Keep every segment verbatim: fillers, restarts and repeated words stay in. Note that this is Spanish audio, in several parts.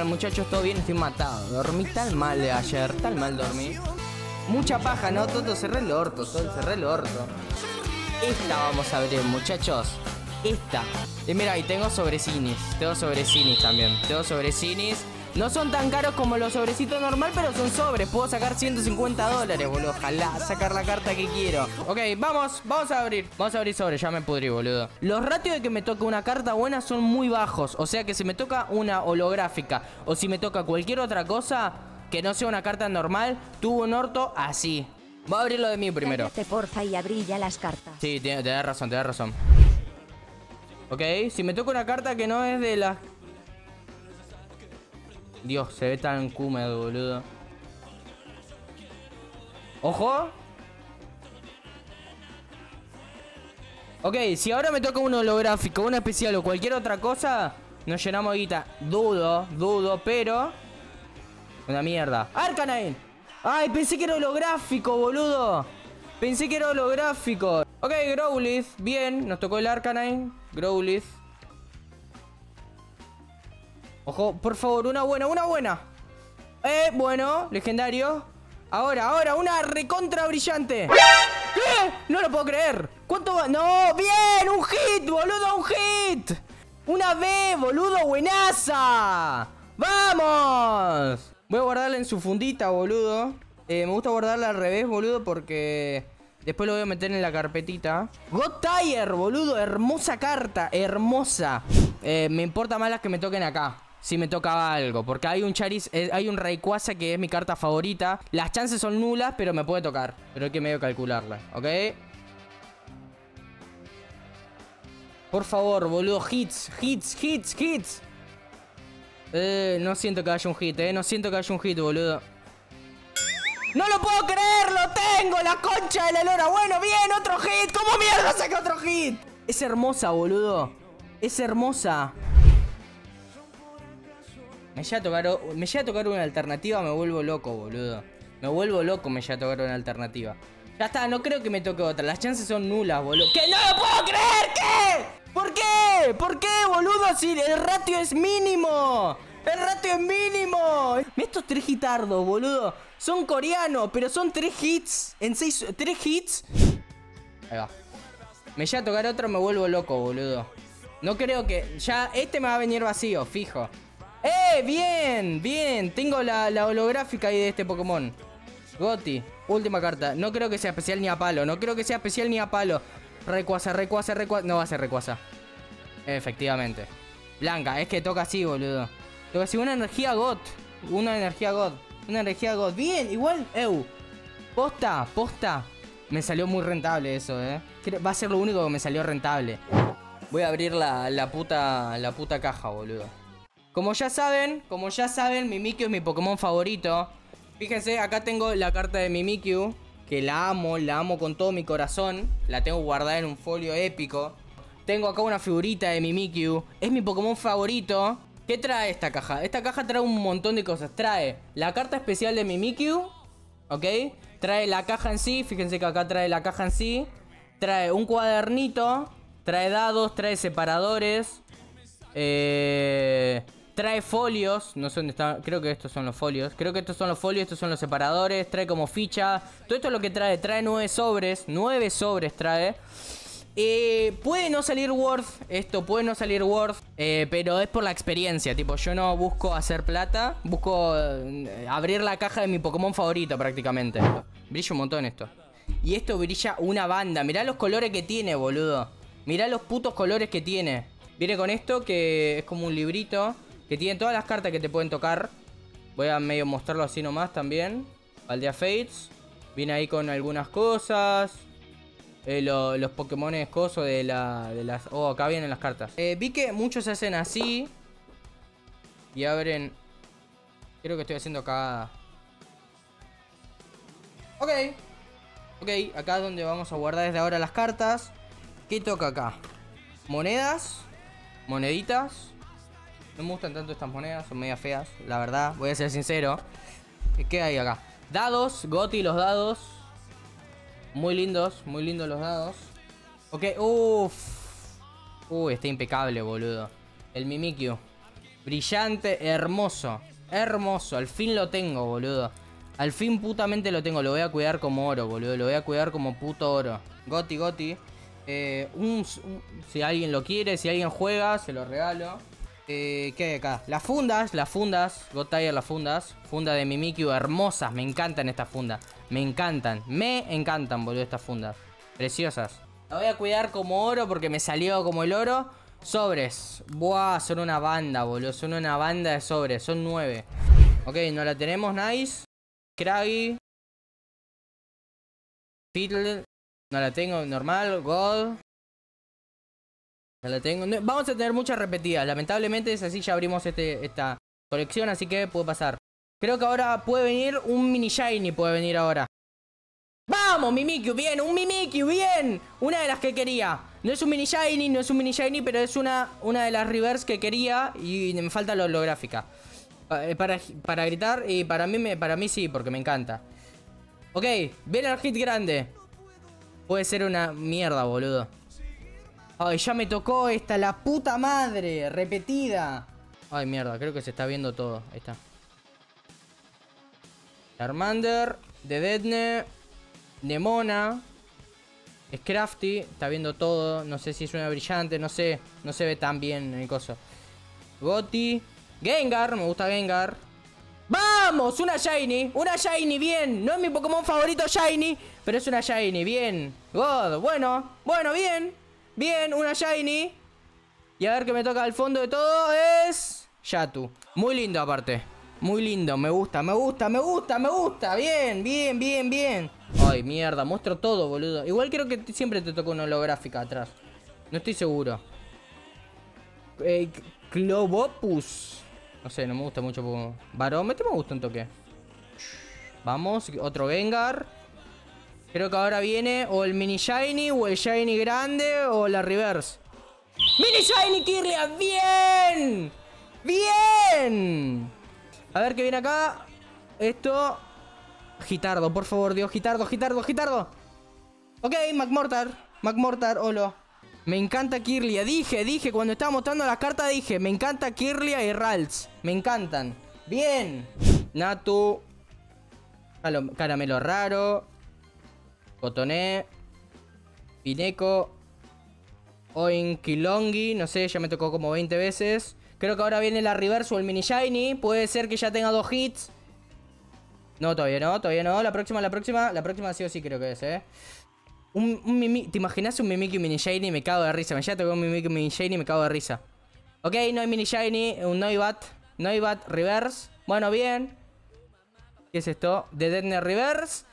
tal, muchachos? ¿Todo bien? Estoy matado. Dormí tan mal de ayer, tan mal dormí. Mucha paja, ¿no? Todo cerré el orto, todo cerré el orto. Esta vamos a abrir, muchachos. Esta. Y mira, y tengo sobrecines. Tengo sobrecines también. Tengo sobrecines. No son tan caros como los sobrecitos normal, pero son sobres. Puedo sacar ciento cincuenta dólares, boludo. Ojalá sacar la carta que quiero. Ok, vamos, vamos a abrir. Vamos a abrir sobre, ya me pudrí, boludo. Los ratios de que me toque una carta buena son muy bajos. O sea que si me toca una holográfica o si me toca cualquier otra cosa que no sea una carta normal, tuvo un orto así. Voy a abrir lo de mí primero. Cállate, porfa, y abrí ya las cartas. Sí, te, te da razón, te da razón. Ok, si me toca una carta que no es de las... Dios, se ve tan húmedo, boludo. ¡Ojo! Ok, si ahora me toca un holográfico, una especial o cualquier otra cosa, nos llenamos de guita. Dudo, dudo, pero... Una mierda. ¡Arcanine! ¡Ay, pensé que era holográfico, boludo! Pensé que era holográfico. Ok, Growlithe, bien, nos tocó el Arcanine. Growlithe. Ojo, por favor, una buena, una buena. Eh, bueno, legendario. Ahora, ahora, una recontra brillante. ¿Qué? No lo puedo creer. ¿Cuánto va? No, bien, un hit, boludo, un hit. Una B, boludo, buenaza. ¡Vamos! Voy a guardarla en su fundita, boludo. Eh, me gusta guardarla al revés, boludo, porque... Después lo voy a meter en la carpetita. God Tire, boludo, hermosa carta, hermosa. Eh, me importa más las que me toquen acá. Si me tocaba algo, porque hay un Charis, eh, hay un Rayquaza que es mi carta favorita. Las chances son nulas, pero me puede tocar. Pero hay que medio calcularla, ¿ok? Por favor, boludo, hits, hits, hits, hits. Eh, no siento que haya un hit, eh. No siento que haya un hit, boludo. ¡No lo puedo creer! ¡Lo tengo! ¡La concha de la lora! Bueno, bien, otro hit. ¿Cómo mierda saca otro hit? Es hermosa, boludo. Es hermosa. Me llega a tocar, me llega a tocar una alternativa, me vuelvo loco, boludo. Me vuelvo loco, me llega a tocar una alternativa. Ya está, no creo que me toque otra. Las chances son nulas, boludo. ¡Que no lo puedo creer! ¿Qué? ¿Por qué? ¿Por qué, boludo? Si el ratio es mínimo. El ratio es mínimo. Estos tres hitardos, boludo, son coreanos, pero son tres hits. En seis... ¿Tres hits? Ahí va. Me llega a tocar otro, me vuelvo loco, boludo. No creo que... Ya, este me va a venir vacío, fijo. ¡Eh! ¡Bien! ¡Bien! Tengo la, la holográfica ahí de este Pokémon. Goti. Última carta. No creo que sea especial ni a palo. No creo que sea especial ni a palo. Rayquaza, Rayquaza, Rayquaza. No va a ser Rayquaza. Efectivamente. Blanca. Es que toca así, boludo. Toca así. Una energía God. Una energía God. Una energía God. Bien. Igual. Eu. Posta. Posta. Me salió muy rentable eso, eh. Va a ser lo único que me salió rentable. Voy a abrir la, la puta... La puta caja, boludo. Como ya saben, como ya saben, Mimikyu es mi Pokémon favorito. Fíjense, acá tengo la carta de Mimikyu, que la amo, la amo con todo mi corazón. La tengo guardada en un folio épico. Tengo acá una figurita de Mimikyu. Es mi Pokémon favorito. ¿Qué trae esta caja? Esta caja trae un montón de cosas. Trae la carta especial de Mimikyu, ¿ok? Trae la caja en sí, fíjense que acá trae la caja en sí. Trae un cuadernito. Trae dados, trae separadores. Eh... Trae folios, no sé dónde están, creo que estos son los folios. Creo que estos son los folios, estos son los separadores. Trae como ficha, todo esto es lo que trae. Trae nueve sobres, nueve sobres trae. eh, Puede no salir worth, esto puede no salir worth, eh, pero es por la experiencia. Tipo, yo no busco hacer plata, busco eh, abrir la caja de mi Pokémon favorito prácticamente. Brilla un montón esto. Y esto brilla una banda, mirá los colores que tiene, boludo. Mirá los putos colores que tiene. Viene con esto que es como un librito que tiene todas las cartas que te pueden tocar. Voy a medio mostrarlo así nomás también. Aldea Fates. Viene ahí con algunas cosas. Eh, lo, los Pokémon escoso de, la, de las... Oh, acá vienen las cartas. Eh, vi que muchos hacen así. Y abren... Creo que estoy haciendo acá... Ok. Ok, acá es donde vamos a guardar desde ahora las cartas. ¿Qué toca acá? Monedas. Moneditas. No me gustan tanto estas monedas, son media feas, la verdad, voy a ser sincero. ¿Qué hay acá? Dados, Goti los dados. Muy lindos, muy lindos los dados. Ok, uff. Uy, está impecable, boludo. El Mimikyu. Brillante, hermoso. Hermoso, al fin lo tengo, boludo. Al fin putamente lo tengo. Lo voy a cuidar como oro, boludo. Lo voy a cuidar como puto oro. Goti, goti. Eh, un, un, si alguien lo quiere, si alguien juega, se lo regalo. Eh, ¿Qué hay acá? Las fundas, las fundas. God Tier, las fundas. Funda de Mimikyu, hermosas. Me encantan estas fundas. Me encantan. Me encantan, boludo, estas fundas. Preciosas. La voy a cuidar como oro porque me salió como el oro. Sobres. Buah, son una banda, boludo. Son una banda de sobres. Son nueve. Ok, no la tenemos, nice. Kraggy. Fiddle. No la tengo, normal. God. No la tengo. No, vamos a tener muchas repetidas. Lamentablemente es así, ya abrimos este, esta colección, así que puede pasar. Creo que ahora puede venir un mini shiny. Puede venir ahora. ¡Vamos, Mimikyu! ¡Bien! ¡Un Mimikyu! ¡Bien! Una de las que quería. No es un mini shiny, no es un mini shiny, pero es una, una de las reverse que quería. Y me falta la holográfica. Para, para gritar, y para mí, me, para mí sí, porque me encanta. Ok, viene el hit grande. Puede ser una mierda, boludo. Ay, ya me tocó esta, la puta madre. Repetida. Ay, mierda, creo que se está viendo todo. Ahí está. Charmander, Dedenne, Nemona, Scrafty, está viendo todo. No sé si es una brillante, no sé. No se ve tan bien el coso. Goti, Gengar, me gusta Gengar. ¡Vamos! Una Shiny, una Shiny, bien. No es mi Pokémon favorito Shiny, pero es una Shiny, bien. God, bueno, bueno, bien. Bien, una Shiny. Y a ver qué me toca al fondo de todo es... Yatu. Muy lindo aparte. Muy lindo, me gusta, me gusta, me gusta, me gusta. Bien, bien, bien, bien. Ay, mierda, muestro todo, boludo. Igual creo que siempre te toca una holográfica atrás. No estoy seguro. Eh, Clovopus. No sé, no me gusta mucho. Barómetro me gusta un toque. Vamos, otro Gengar. Creo que ahora viene o el mini shiny o el shiny grande o la reverse. ¡Mini shiny Kirlia! ¡Bien! ¡Bien! A ver qué viene acá. Esto. Gitardo, por favor, Dios. Gitardo, Gitardo, Gitardo. Ok, McMortar. McMortar, holo. Me encanta Kirlia. Dije, dije, cuando estaba mostrando las cartas dije, me encanta Kirlia y Ralts. Me encantan. Bien. Natu. Caramelo raro. Cotoné. Pineco. Oinkilongi. No sé, ya me tocó como veinte veces. Creo que ahora viene la reverse o el mini shiny. Puede ser que ya tenga dos hits. No, todavía no, todavía no. La próxima, la próxima, la próxima sí o sí creo que es, eh. Un, un Mimi... ¿Te imaginas un Mimikyu mini shiny? Me cago de risa. Me ya tocó un Mimikyu mini shiny y me cago de risa. Ok, no hay mini shiny. Un Noibat. Noibat reverse. Bueno, bien. ¿Qué es esto? Dedenne reverse.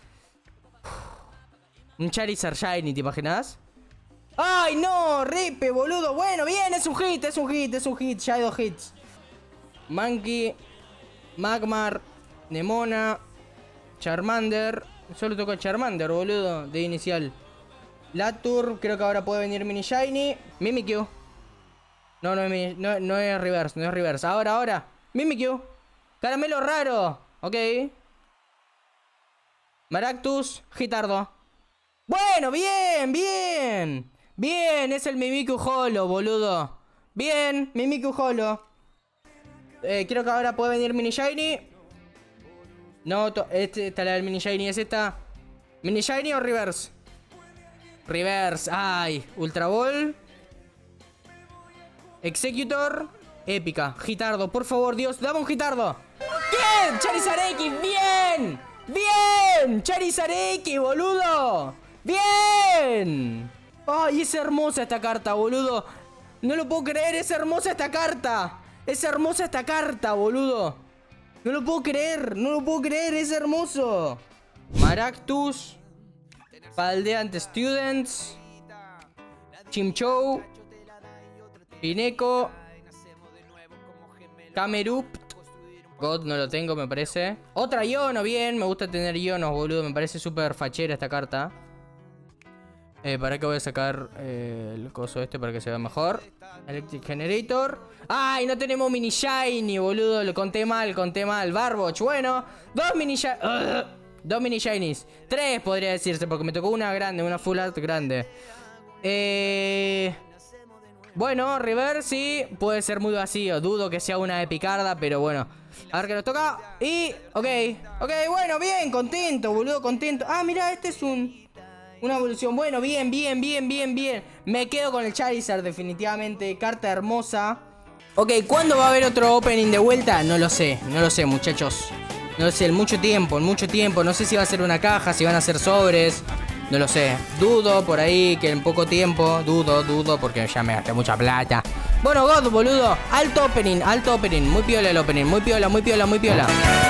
Un Charizard shiny, ¿te imaginas? ¡Ay, no! ¡Ripe, boludo! Bueno, bien, es un hit, es un hit, es un hit. Ya hay dos hits. Mankey. Magmar. Nemona. Charmander. Solo toca Charmander, boludo. De inicial. Latur. Creo que ahora puede venir mini shiny. Mimikyu. No, no, es, no, no es reverse, no es reverse. Ahora, ahora. Mimikyu. Caramelo raro. Ok. Maractus. Gitardo. Bueno, bien, bien. Bien, es el Mimikyu Holo, boludo. Bien, Mimikyu Holo. Eh, creo que ahora puede venir mini shiny. No, este, esta la del mini shiny es esta. ¿Mini shiny o reverse? Reverse, ay. Ultra Ball. Executor. Épica. Gitardo, por favor, Dios, dame un Gitardo. ¡Bien! Charizard X, bien. Bien, Charizard X, boludo. Bien. Ay, es hermosa esta carta, boludo. No lo puedo creer, es hermosa esta carta. Es hermosa esta carta, boludo. No lo puedo creer, no lo puedo creer, es hermoso. Maractus. Paldeant Students. Chimchou. Pineco. Camerupt. God no lo tengo, me parece. Otra Iono, bien, me gusta tener Ionos, boludo. Me parece súper fachera esta carta. Eh, ¿para qué voy a sacar eh, el coso este para que se vea mejor? Electric Generator. ¡Ay, no tenemos mini shiny, boludo! Lo conté mal, conté mal. Barboch, bueno. Dos mini shiny. Uh, dos mini shinies. Tres podría decirse, porque me tocó una grande, una full art grande. Eh... Bueno, River sí, puede ser muy vacío. Dudo que sea una de picarda, pero bueno. A ver qué nos toca. Y, ok, ok, bueno, bien, contento, boludo, contento. Ah, mirá, este es un... Una evolución, bueno, bien, bien, bien, bien, bien. Me quedo con el Charizard definitivamente. Carta hermosa. Ok, ¿cuándo va a haber otro opening de vuelta? No lo sé, no lo sé, muchachos. No lo sé, en mucho tiempo, en mucho tiempo. No sé si va a ser una caja, si van a ser sobres. No lo sé, dudo por ahí que en poco tiempo. Dudo, dudo, porque ya me gasté mucha plata. Bueno, God, boludo, alto opening, alto opening. Muy piola el opening, muy piola, muy piola, muy piola.